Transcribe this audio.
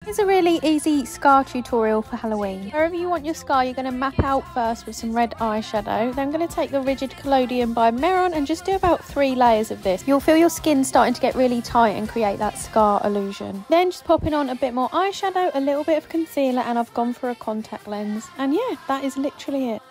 Here's a really easy scar tutorial for Halloween. Wherever you want your scar, you're going to map out first with some red eyeshadow. Then I'm going to take the Rigid Collodion by Meron and just do about 3 layers of this. You'll feel your skin starting to get really tight and create that scar illusion. Then just popping on a bit more eyeshadow, a little bit of concealer, and I've gone for a contact lens. And yeah, that is literally it.